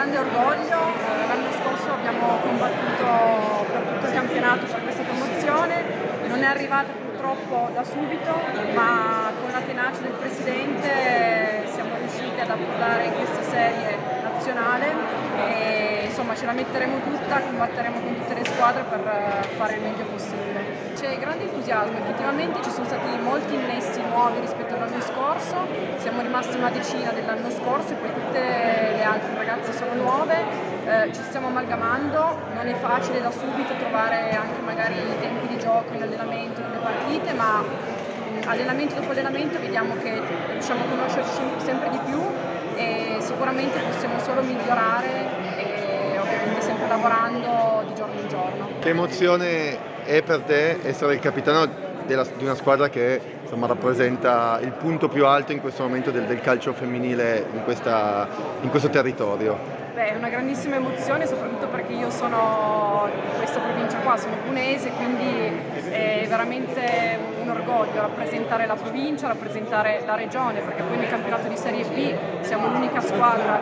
grande orgoglio. L'anno scorso abbiamo combattuto per tutto il campionato per questa promozione, non è arrivata purtroppo da subito, ma con la tenacia del Presidente siamo riusciti ad approdare in questa serie nazionale e insomma ce la metteremo tutta, combatteremo con tutte le squadre per fare il meglio possibile. C'è grande entusiasmo, effettivamente ci sono stati molti innesti nuovi rispetto all'anno scorso, siamo rimasti una decina dell'anno scorso e poi tutte le altre ragazze sono nuove, ci stiamo amalgamando, non è facile da subito trovare anche magari i tempi di gioco in allenamento, nelle partite, ma allenamento dopo allenamento vediamo che riusciamo a conoscerci sempre di più e sicuramente possiamo solo migliorare e ovviamente sempre lavorando di giorno in giorno. Che emozione è per te essere il capitano di una squadra che insomma, rappresenta il punto più alto in questo momento del calcio femminile in questo territorio? Beh, è una grandissima emozione, soprattutto perché io sono in questa provincia qua, sono punese, quindi è veramente un orgoglio rappresentare la provincia, rappresentare la regione, perché poi nel campionato di Serie B siamo l'unica squadra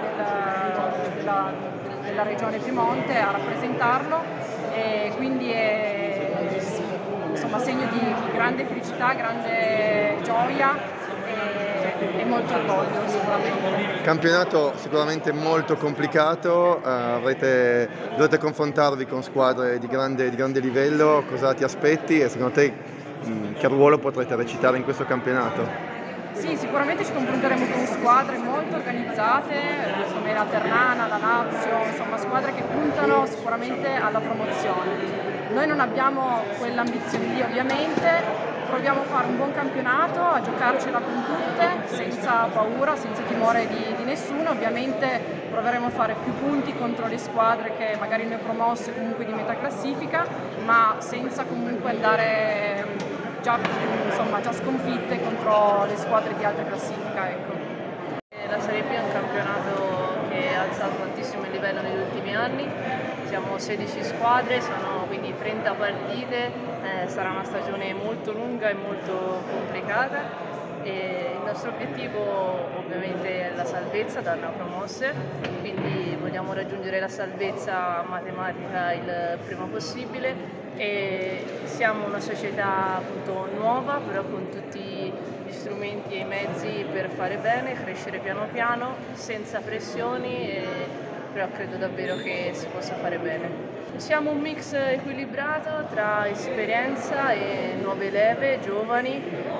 della regione Piemonte a rappresentarlo e quindi è insomma, segno di grande felicità, grande gioia e molto orgoglio sicuramente. Campionato sicuramente molto complicato, dovete confrontarvi con squadre di grande livello, cosa ti aspetti e secondo te che ruolo potrete recitare in questo campionato? Sì, sicuramente ci confronteremo con squadre molto organizzate, come la Ternana, la Lazio, insomma squadre che puntano sicuramente alla promozione. Noi non abbiamo quell'ambizione lì ovviamente, proviamo a fare un buon campionato, a giocarcela con tutte, senza paura, senza timore di nessuno. Ovviamente proveremo a fare più punti contro le squadre che magari noi promosse comunque di metà classifica, ma senza comunque andare già sconfitte contro le squadre di alta classifica. Ecco. La Serie B è un campionato che ha alzato tantissimo il livello negli ultimi anni, siamo 16 squadre, sono quindi 30 partite, sarà una stagione molto lunga e molto complicata. E il nostro obiettivo ovviamente è la salvezza dalla promosse, quindi vogliamo raggiungere la salvezza matematica il prima possibile e siamo una società appunto nuova, però con tutti gli strumenti e i mezzi per fare bene, crescere piano piano, senza pressioni, però credo davvero che si possa fare bene. Siamo un mix equilibrato tra esperienza e nuove leve, giovani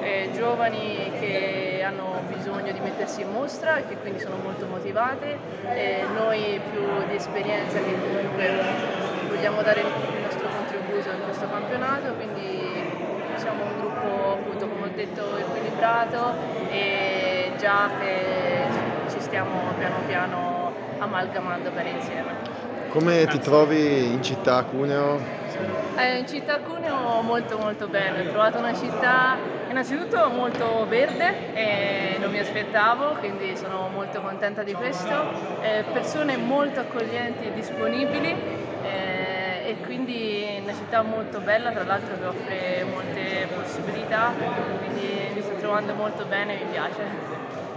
che hanno bisogno di mettersi in mostra e che quindi sono molto motivate, noi più di esperienza che comunque vogliamo dare il nostro contributo in questo campionato, quindi siamo un gruppo appunto come ho detto equilibrato e già che ci stiamo piano piano amalgamando bene insieme. Come ti trovi in città a Cuneo? In città Cuneo molto molto bene, ho trovato una città innanzitutto molto verde e non mi aspettavo, quindi sono molto contenta di questo, persone molto accoglienti e disponibili e quindi una città molto bella, tra l'altro che offre molte possibilità, quindi mi sto trovando molto bene, mi piace.